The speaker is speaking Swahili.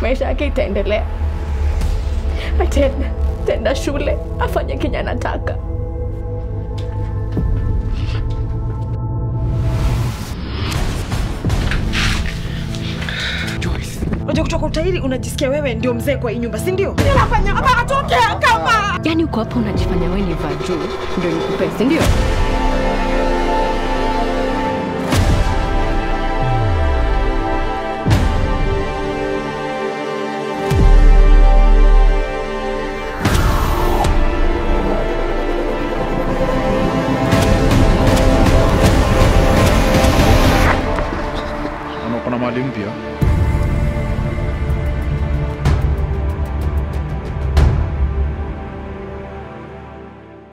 maisha yake itaendelea. Ataenda shule, afanye kenye anataka. Unajua kutoka utairi unajisikia wewe ndio mzee kwa hii nyumba, si ndio? Ninafanya kama atoke kama. Yaani uko hapo unajifanya wewe ni vaju ndio nikupe, si ndio? Kuna mali mpya.